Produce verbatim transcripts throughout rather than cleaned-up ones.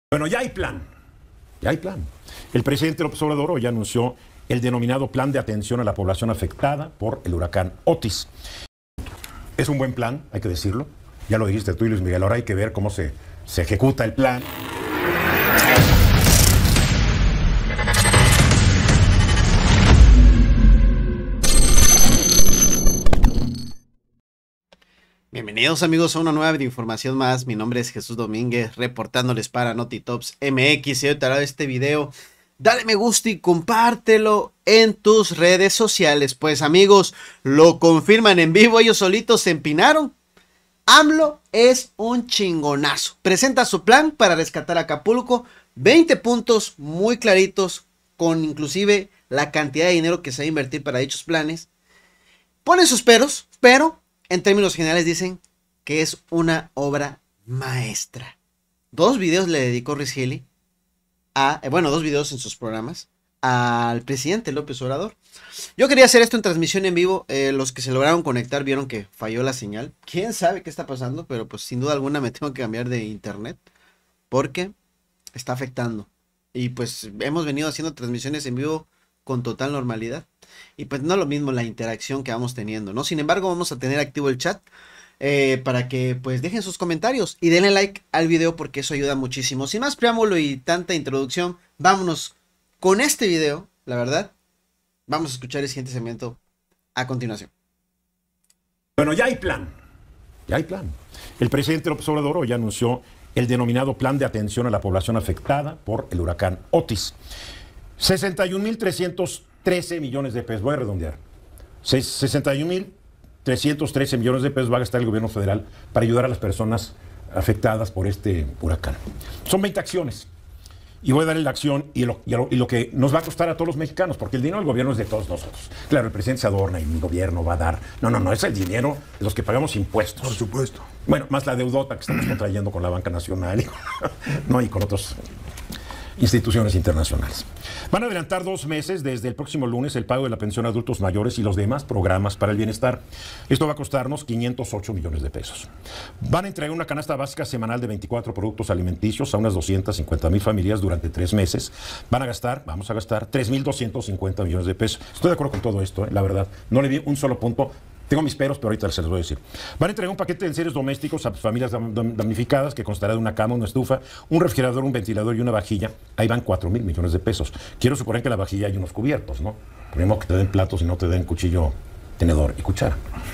Bueno, ya hay plan, ya hay plan. El presidente López Obrador hoy anunció el denominado Plan de Atención a la Población Afectada por el huracán Otis. Es un buen plan, hay que decirlo. Ya lo dijiste tú y Luis Miguel, ahora hay que ver cómo se, se ejecuta el plan. Bienvenidos amigos a una nueva información más. Mi nombre es Jesús Domínguez, reportándoles para Notitops M X. Y hoy te haré este video. Dale me gusta y compártelo en tus redes sociales. Pues amigos, lo confirman en vivo, ellos solitos se empinaron. AMLO es un chingonazo. Presenta su plan para rescatar Acapulco. veinte puntos muy claritos, con inclusive la cantidad de dinero que se va a invertir para dichos planes. Pone sus peros, pero en términos generales dicen que es una obra maestra. Dos videos le dedicó Rizzoli a, eh, bueno, dos videos en sus programas al presidente López Obrador. Yo quería hacer esto en transmisión en vivo. Eh, los que se lograron conectar vieron que falló la señal. Quién sabe qué está pasando, pero pues sin duda alguna me tengo que cambiar de internet porque está afectando. Y pues hemos venido haciendo transmisiones en vivo con total normalidad. Y pues no es lo mismo la interacción que vamos teniendo, ¿no? Sin embargo, vamos a tener activo el chat eh, para que pues dejen sus comentarios y denle like al video porque eso ayuda muchísimo. Sin más preámbulo y tanta introducción, vámonos con este video, la verdad. Vamos a escuchar el siguiente segmento a continuación. Bueno, ya hay plan, ya hay plan. El presidente López Obrador hoy anunció el denominado Plan de Atención a la Población Afectada por el huracán Otis. sesenta y un mil trescientos trece millones de pesos, voy a redondear. sesenta y un mil trescientos trece millones de pesos va a gastar el gobierno federal para ayudar a las personas afectadas por este huracán. Son veinte acciones. Y voy a darle la acción y lo, y, lo, y lo que nos va a costar a todos los mexicanos, porque el dinero del gobierno es de todos nosotros. Claro, el presidente se adorna y el gobierno va a dar. No, no, no, es el dinero de los que pagamos impuestos. Por supuesto. Bueno, más la deudota que estamos contrayendo con la Banca Nacional y con, no, y con otras instituciones internacionales. Van a adelantar dos meses desde el próximo lunes el pago de la pensión a adultos mayores y los demás programas para el bienestar. Esto va a costarnos quinientos ocho millones de pesos. Van a entregar una canasta básica semanal de veinticuatro productos alimenticios a unas doscientas cincuenta mil familias durante tres meses. Van a gastar, vamos a gastar tres mil doscientos cincuenta millones de pesos. Estoy de acuerdo con todo esto, ¿eh? La verdad. No le vi un solo punto. Tengo mis peros, pero ahorita se los voy a decir. Van a entregar un paquete de enseres domésticos a familias damnificadas que constará de una cama, una estufa, un refrigerador, un ventilador y una vajilla. Ahí van cuatro mil millones de pesos. Quiero suponer que en la vajilla hay unos cubiertos, ¿no? Primero que te den platos y no te den cuchillo, tenedor y cuchara.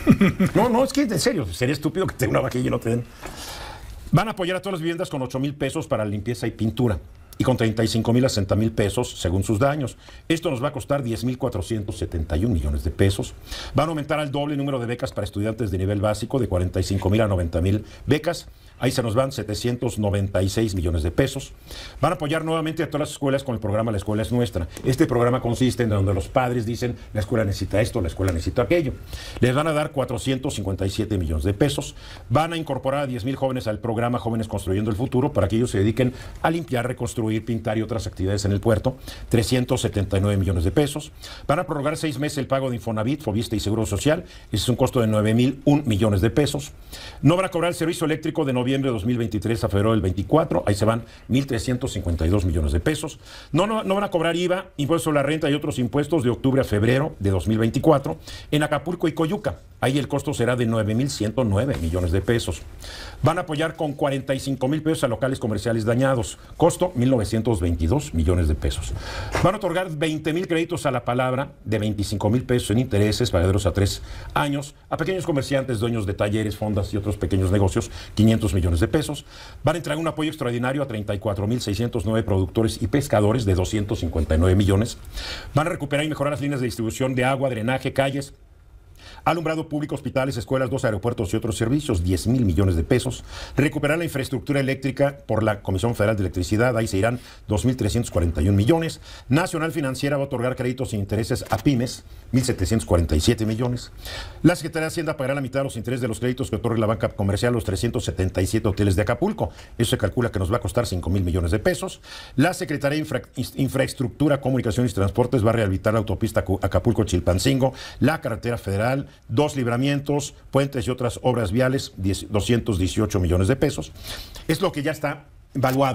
No, no, es que en serio, sería estúpido que te den una vajilla y no te den. Van a apoyar a todas las viviendas con ocho mil pesos para limpieza y pintura. Y con treinta y cinco mil a sesenta mil pesos según sus daños. Esto nos va a costar diez mil cuatrocientos setenta y un millones de pesos. Van a aumentar al doble el número de becas para estudiantes de nivel básico de cuarenta y cinco mil a noventa mil becas. Ahí se nos van setecientos noventa y seis millones de pesos. Van a apoyar nuevamente a todas las escuelas con el programa La Escuela es Nuestra. Este programa consiste en donde los padres dicen la escuela necesita esto, la escuela necesita aquello. Les van a dar cuatrocientos cincuenta y siete millones de pesos. Van a incorporar a diez mil jóvenes al programa Jóvenes Construyendo el Futuro para que ellos se dediquen a limpiar, reconstruir, pintar y otras actividades en el puerto. trescientos setenta y nueve millones de pesos. Van a prorrogar seis meses el pago de Infonavit, Fobiste y Seguro Social. Ese es un costo de nueve mil un millones de pesos. No van a cobrar el servicio eléctrico de noviembre de dos mil veintitrés a febrero del veinticuatro, ahí se van mil trescientos cincuenta y dos millones de pesos. No, no, no van a cobrar I V A, impuesto a la renta y otros impuestos de octubre a febrero de dos mil veinticuatro en Acapulco y Coyuca. Ahí el costo será de nueve mil ciento nueve millones de pesos. Van a apoyar con cuarenta y cinco mil pesos a locales comerciales dañados, costo mil novecientos veintidós millones de pesos. Van a otorgar veinte mil créditos a la palabra de veinticinco mil pesos en intereses pagaderos a tres años a pequeños comerciantes, dueños de talleres, fondas y otros pequeños negocios, quinientos millones de pesos. Van a entregar un apoyo extraordinario a treinta y cuatro mil seiscientos nueve productores y pescadores de doscientos cincuenta y nueve millones. Van a recuperar y mejorar las líneas de distribución de agua, drenaje, calles, alumbrado público, hospitales, escuelas, dos aeropuertos y otros servicios, diez mil millones de pesos. Recuperar la infraestructura eléctrica por la Comisión Federal de Electricidad, ahí se irán dos mil trescientos cuarenta y un millones. Nacional Financiera va a otorgar créditos sin intereses a pymes, mil setecientos cuarenta y siete millones. La Secretaría de Hacienda pagará la mitad de los intereses de los créditos que otorga la banca comercial a los trescientos setenta y siete hoteles de Acapulco. Eso se calcula que nos va a costar cinco mil millones de pesos. La Secretaría de Infra Infraestructura, Comunicaciones y Transportes va a rehabilitar la autopista Acapulco-Chilpancingo, la carretera federal, dos libramientos, puentes y otras obras viales, doscientos dieciocho millones de pesos. Es lo que ya está evaluado.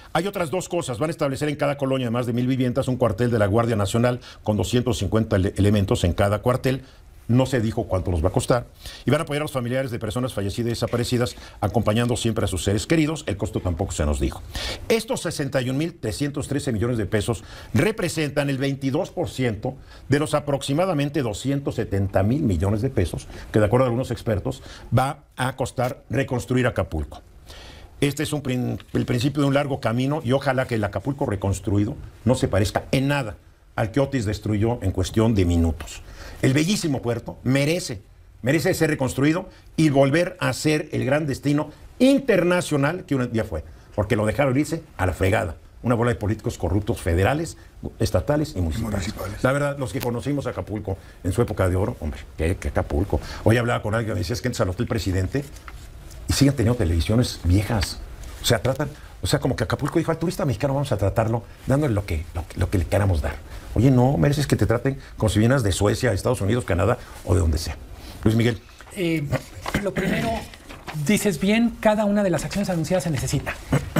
Hay otras dos cosas. Van a establecer en cada colonia de más de mil viviendas un cuartel de la Guardia Nacional con doscientos cincuenta ele elementos en cada cuartel. No se dijo cuánto nos va a costar. Y van a apoyar a los familiares de personas fallecidas y desaparecidas, acompañando siempre a sus seres queridos. El costo tampoco se nos dijo. Estos sesenta y un mil trescientos trece millones de pesos representan el veintidós por ciento de los aproximadamente doscientos setenta mil millones de pesos que, de acuerdo a algunos expertos, va a costar reconstruir Acapulco. Este es un, el principio de un largo camino y ojalá que el Acapulco reconstruido no se parezca en nada al que Otis destruyó en cuestión de minutos. El bellísimo puerto merece, merece ser reconstruido y volver a ser el gran destino internacional que un día fue, porque lo dejaron irse a la fregada. Una bola de políticos corruptos federales, estatales y municipales. municipales. La verdad, los que conocimos a Acapulco en su época de oro, hombre, ¿qué, qué Acapulco? Hoy hablaba con alguien que me decía, es que entras al hotel presidente y siguen teniendo televisiones viejas. O sea, tratan, o sea, como que Acapulco dijo, al turista mexicano vamos a tratarlo dándole lo que, lo, lo que le queramos dar. Oye, no, mereces que te traten como si vienes de Suecia, Estados Unidos, Canadá o de donde sea. Luis Miguel. Eh, lo primero, dices bien, cada una de las acciones anunciadas se necesita.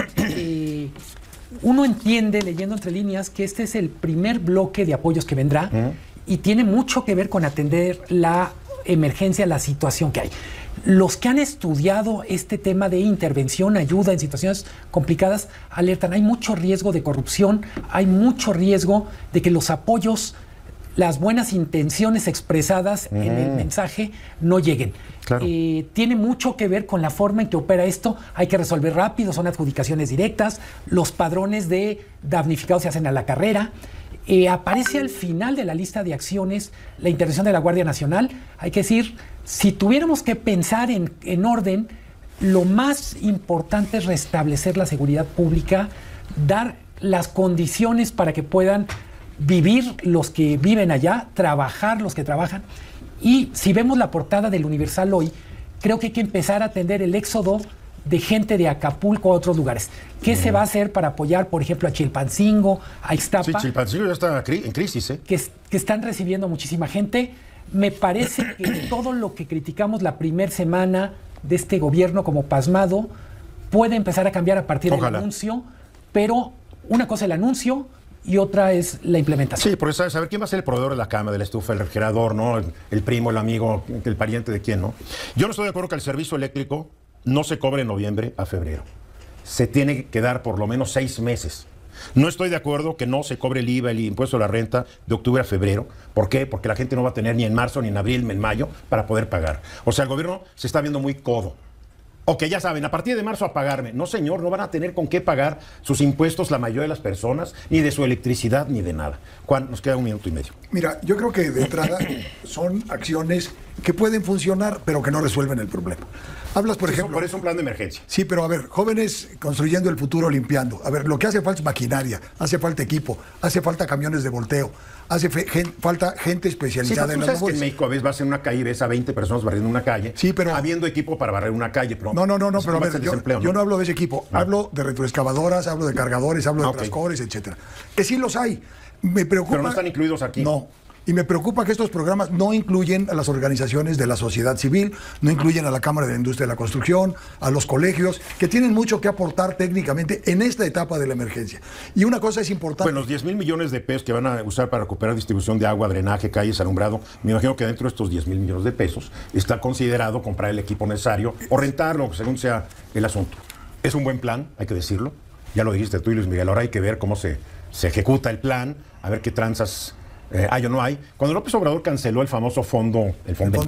Eh, uno entiende, leyendo entre líneas, que este es el primer bloque de apoyos que vendrá uh-huh. y tiene mucho que ver con atender la emergencia, la situación que hay. Los que han estudiado este tema de intervención, ayuda en situaciones complicadas, alertan, hay mucho riesgo de corrupción, hay mucho riesgo de que los apoyos, las buenas intenciones expresadas mm. en el mensaje no lleguen. Claro. Eh, tiene mucho que ver con la forma en que opera esto, hay que resolver rápido, son adjudicaciones directas, los padrones de damnificados se hacen a la carrera. Eh, aparece al final de la lista de acciones la intervención de la Guardia Nacional. Hay que decir, si tuviéramos que pensar en, en orden, lo más importante es restablecer la seguridad pública, dar las condiciones para que puedan vivir los que viven allá, trabajar los que trabajan. Y si vemos la portada del Universal hoy, creo que hay que empezar a atender el éxodo de gente de Acapulco a otros lugares. ¿Qué mm. se va a hacer para apoyar, por ejemplo, a Chilpancingo, a Ixtapa? Sí, Chilpancingo ya está en crisis, ¿eh? Que, que están recibiendo muchísima gente. Me parece que todo lo que criticamos la primera semana de este gobierno como pasmado puede empezar a cambiar a partir Ojalá. del anuncio, pero una cosa es el anuncio y otra es la implementación. Sí, por eso saber quién va a ser el proveedor de la cama, de la estufa, el refrigerador, ¿no? El, el primo, el amigo, el pariente de quién, ¿no? Yo no estoy de acuerdo que el servicio eléctrico no se cobre en noviembre a febrero. Se tiene que dar por lo menos seis meses. No estoy de acuerdo que no se cobre el I V A, el impuesto a la renta, de octubre a febrero. ¿Por qué? Porque la gente no va a tener ni en marzo, ni en abril, ni en mayo para poder pagar. O sea, el gobierno se está viendo muy codo. Ok, ya saben, a partir de marzo a pagarme. No, señor, no van a tener con qué pagar sus impuestos la mayoría de las personas, ni de su electricidad, ni de nada. Juan, nos queda un minuto y medio. Mira, yo creo que de entrada son acciones que pueden funcionar, pero que no resuelven el problema. Hablas, por sí, ejemplo... Por eso un plan de emergencia. Sí, pero a ver, jóvenes construyendo el futuro, limpiando. A ver, lo que hace falta es maquinaria, hace falta equipo, hace falta camiones de volteo, hace fe, gen, falta gente especializada sí, en las labores. Que en México a veces vas en una calle y ves a veinte personas barriendo una calle, sí, pero, habiendo equipo para barrer una calle. Pero no, no, no, no pero a ver, yo, ¿no? yo no hablo de ese equipo, no. hablo de retroexcavadoras, hablo de cargadores, hablo de okay. trascores, etcétera. Que sí los hay. Me preocupa... Pero no están incluidos aquí. No. Y me preocupa que estos programas no incluyen a las organizaciones de la sociedad civil, no incluyen a la Cámara de la Industria de la Construcción, a los colegios, que tienen mucho que aportar técnicamente en esta etapa de la emergencia. Y una cosa es importante... Bueno, los diez mil millones de pesos que van a usar para recuperar distribución de agua, drenaje, calles, alumbrado, me imagino que dentro de estos diez mil millones de pesos está considerado comprar el equipo necesario o rentarlo, según sea el asunto. Es un buen plan, hay que decirlo. Ya lo dijiste tú y Luis Miguel, ahora hay que ver cómo se, se ejecuta el plan, a ver qué tranzas... Eh, hay o no hay. Cuando López Obrador canceló el famoso fondo, el fondo,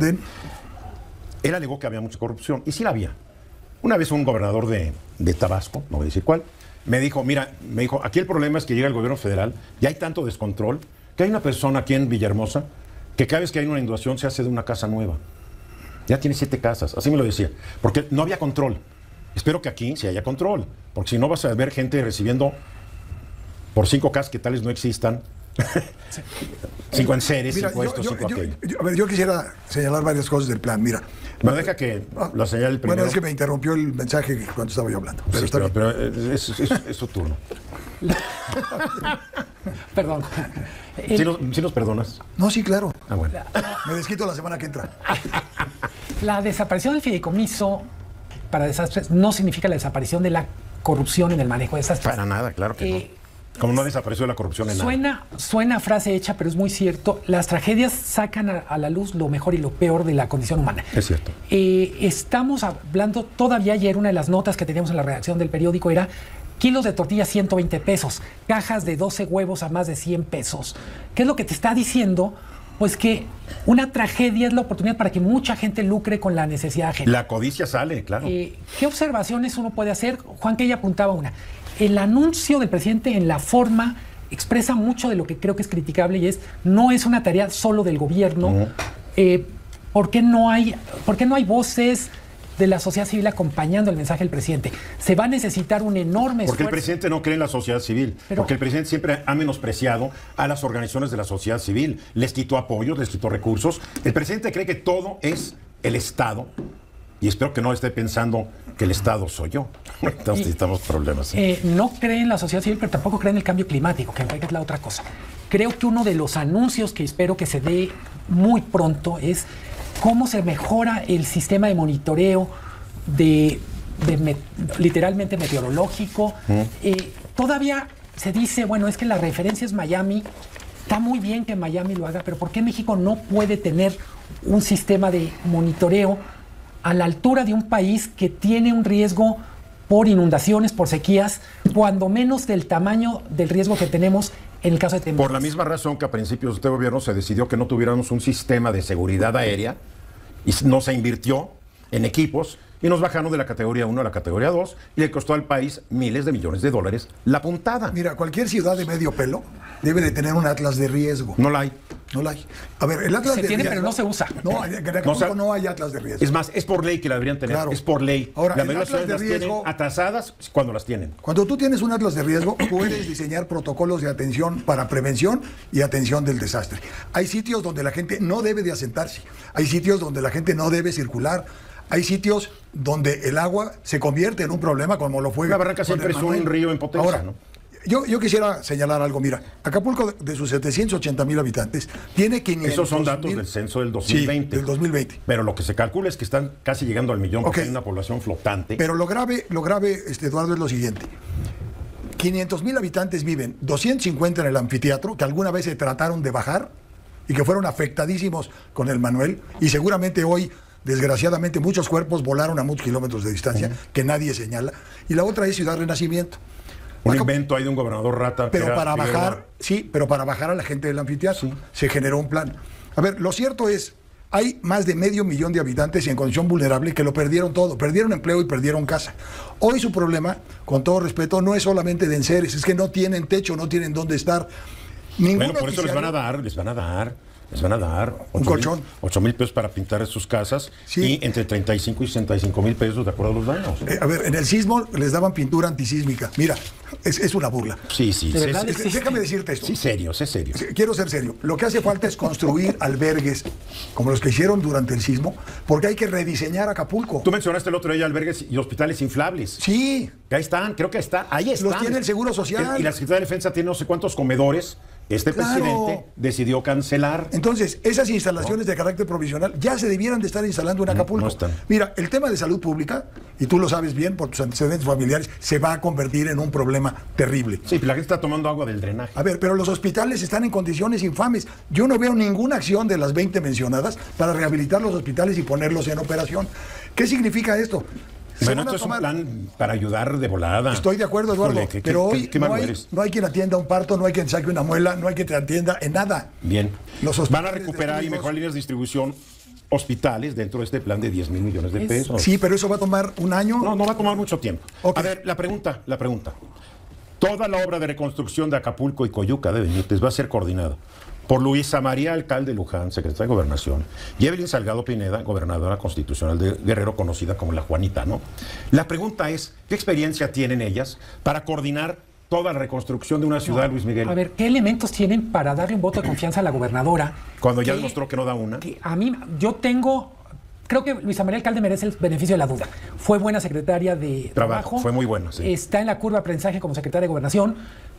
él alegó que había mucha corrupción, y sí la había. Una vez un gobernador de, de Tabasco, no voy a decir cuál, me dijo, mira, me dijo, aquí el problema es que llega el gobierno federal y hay tanto descontrol que hay una persona aquí en Villahermosa que cada vez que hay una inundación se hace de una casa nueva. Ya tiene siete casas, así me lo decía, porque no había control. Espero que aquí sí haya control, porque si no vas a ver gente recibiendo por cinco casas que tales no existan, sí. cinco enseres, Mira, cinco esto, yo, cinco yo, aquello. Yo, a ver, yo quisiera señalar varias cosas del plan. Mira, no deja que la señale el primero. Bueno, es que me interrumpió el mensaje cuando estaba yo hablando. Pero, sí, está pero, bien. pero es, es, es su turno. Perdón. ¿Sí, el... nos, ¿Sí nos perdonas? No, sí, claro. Ah, bueno. Me desquito la semana que entra. La desaparición del fideicomiso para desastres no significa la desaparición de la corrupción en el manejo de esas. Para nada, claro que Eh, no. Como no desapareció la corrupción en nada. Suena, suena frase hecha, pero es muy cierto. Las tragedias sacan a, a la luz lo mejor y lo peor de la condición humana. Es cierto. Eh, estamos hablando, todavía ayer una de las notas que teníamos en la redacción del periódico era kilos de tortillas ciento veinte pesos, cajas de doce huevos a más de cien pesos. ¿Qué es lo que te está diciendo? Pues que una tragedia es la oportunidad para que mucha gente lucre con la necesidad ajena. La codicia sale, claro. Eh, ¿Qué observaciones uno puede hacer? Juan, que ella apuntaba una. El anuncio del presidente en la forma expresa mucho de lo que creo que es criticable y es, no es una tarea solo del gobierno. Uh-huh. eh, ¿por qué no hay, por qué no hay voces de la sociedad civil acompañando el mensaje del presidente? Se va a necesitar un enorme esfuerzo. Porque el presidente no cree en la sociedad civil. Pero, porque el presidente siempre ha menospreciado a las organizaciones de la sociedad civil. Les quitó apoyos, les quitó recursos. El presidente cree que todo es el Estado. Y espero que no esté pensando que el Estado soy yo. Entonces necesitamos problemas. ¿Sí? Eh, no cree en la sociedad civil, pero tampoco cree en el cambio climático, que es la otra cosa. Creo que uno de los anuncios que espero que se dé muy pronto es cómo se mejora el sistema de monitoreo de, de me, literalmente meteorológico. ¿Mm? Eh, todavía se dice, bueno, es que la referencia es Miami. Está muy bien que Miami lo haga, pero ¿por qué México no puede tener un sistema de monitoreo a la altura de un país que tiene un riesgo por inundaciones, por sequías, cuando menos del tamaño del riesgo que tenemos en el caso de temblores? Por la misma razón que a principios de este gobierno se decidió que no tuviéramos un sistema de seguridad aérea y no se invirtió en equipos y nos bajaron de la categoría uno a la categoría dos y le costó al país miles de millones de dólares la puntada. Mira, cualquier ciudad de medio pelo debe de tener un atlas de riesgo. No la hay. No la hay. A ver, el atlas se de tiene, riesgo... pero no se usa. No, en Acapulco no, no hay atlas de riesgo. Es más, es por ley que la deberían tener. Claro. Es por ley. Ahora, la mayoría de las ciudades las tienen atrasadas cuando las tienen. Cuando tú tienes un atlas de riesgo, puedes diseñar protocolos de atención para prevención y atención del desastre. Hay sitios donde la gente no debe de asentarse. Hay sitios donde la gente no debe circular. Hay sitios donde el agua se convierte en un problema, como lo fue. La barranca siempre es un río en potencia. Ahora, ¿no? Yo, yo quisiera señalar algo. Mira, Acapulco, de sus setecientos ochenta mil habitantes, tiene quinientos. Esos son datos del censo del dos mil veinte. Sí, del dos mil veinte. Pero lo que se calcula es que están casi llegando al millón, porque okay. hay una población flotante. Pero lo grave, lo grave, este, Eduardo, es lo siguiente. quinientos mil habitantes viven, doscientos cincuenta en el anfiteatro, que alguna vez se trataron de bajar y que fueron afectadísimos con el Manuel, y seguramente hoy, desgraciadamente, muchos cuerpos volaron a muchos kilómetros de distancia, uh-huh. que nadie señala. Y la otra es Ciudad Renacimiento. Un Acá, invento ahí de un gobernador rata. Pero era, para era, bajar, era... sí, pero para bajar a la gente del anfiteatro, sí. se generó un plan. A ver, lo cierto es, hay más de medio millón de habitantes en condición vulnerable que lo perdieron todo, perdieron empleo y perdieron casa. Hoy su problema, con todo respeto, no es solamente de enseres, es que no tienen techo, no tienen dónde estar. Ningún bueno, por oficial... eso les van a dar, les van a dar, les van a dar un colchón. ocho mil pesos para pintar sus casas, sí. y entre treinta y cinco y sesenta y cinco mil pesos de acuerdo a los daños. Eh, a ver, en el sismo les daban pintura antisísmica. Mira, es, es una burla. Sí, sí. De sí es, es, déjame decirte esto. Sí, serio, es serio. Quiero ser serio. Lo que hace falta es construir albergues como los que hicieron durante el sismo, porque hay que rediseñar Acapulco. Tú mencionaste el otro día albergues y hospitales inflables. Sí. Que ahí están, creo que está, ahí están. Los tiene el Seguro Social. Y la Secretaría de Defensa tiene no sé cuántos comedores. Este claro. presidente decidió cancelar. Entonces, esas instalaciones no. de carácter provisional ya se debieran de estar instalando en Acapulco. No, no están. Mira, el tema de salud pública, y tú lo sabes bien por tus antecedentes familiares, se va a convertir en un problema terrible. Sí, la gente está tomando agua del drenaje. A ver, pero los hospitales están en condiciones infames. Yo no veo ninguna acción de las veinte mencionadas para rehabilitar los hospitales y ponerlos en operación. ¿Qué significa esto? Bueno, esto es un plan para ayudar de volada. Estoy de acuerdo, Eduardo, Híjole, ¿qué, pero qué, hoy qué, qué no, hay, no hay quien atienda un parto, no hay quien saque una muela, no hay quien te atienda en nada. Bien. Los Van a recuperar y mejorar líneas de distribución hospitales dentro de este plan de diez mil millones de pesos. Sí, pero eso va a tomar un año. No, no va a tomar mucho tiempo. Okay. A ver, la pregunta, la pregunta. Toda la obra de reconstrucción de Acapulco y Coyuca de Benítez va a ser coordinada por Luisa María Alcalde Luján, secretaria de Gobernación, y Evelyn Salgado Pineda, gobernadora constitucional de Guerrero, conocida como la Juanita, ¿no? La pregunta es, ¿qué experiencia tienen ellas para coordinar toda la reconstrucción de una ciudad, no, Luis Miguel? A ver, ¿qué elementos tienen para darle un voto de confianza a la gobernadora? Cuando ya que, demostró que no da una. Que a mí, yo tengo... Creo que Luisa María Alcalde merece el beneficio de la duda. Fue buena secretaria de Trabajo. Trabajo fue muy buena, sí. Está en la curva de aprendizaje como secretaria de Gobernación.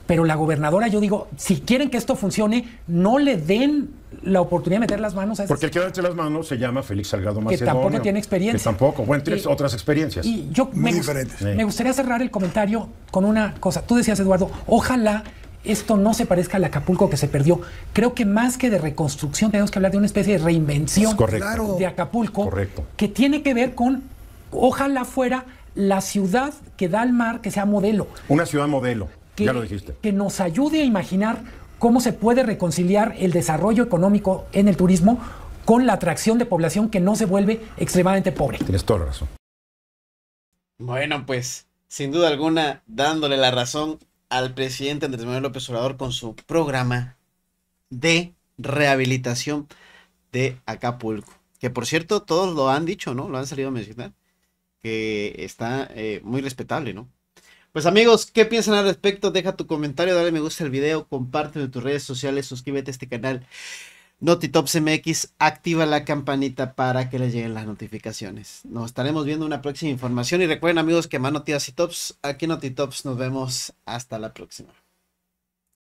Pero la gobernadora, yo digo, si quieren que esto funcione, no le den la oportunidad de meter las manos a Porque el que da entre las manos se llama Félix Salgado Macedonio. Que tampoco tiene experiencia. Que tampoco, bueno, tienes Y- otras experiencias. Y yo Muy me, diferentes. Sí. me gustaría cerrar el comentario con una cosa. Tú decías, Eduardo, ojalá esto no se parezca al Acapulco que se perdió. Creo que más que de reconstrucción tenemos que hablar de una especie de reinvención Es correcto. Claro. de Acapulco, Correcto. que tiene que ver con, ojalá fuera la ciudad que da al mar, que sea modelo. Una ciudad modelo, Que, ya lo dijiste. que nos ayude a imaginar cómo se puede reconciliar el desarrollo económico en el turismo con la atracción de población que no se vuelve extremadamente pobre. Tienes toda la razón. Bueno, pues, sin duda alguna, dándole la razón al presidente Andrés Manuel López Obrador con su programa de rehabilitación de Acapulco. Que por cierto, todos lo han dicho, ¿no? Lo han salido a mencionar. Que está eh, muy respetable, ¿no? Pues amigos, ¿qué piensan al respecto? Deja tu comentario, dale me gusta al video, compártelo en tus redes sociales, suscríbete a este canal NotiTops M X, activa la campanita para que les lleguen las notificaciones. Nos estaremos viendo en una próxima información y recuerden amigos que más noticias y tops, aquí en NotiTops nos vemos hasta la próxima.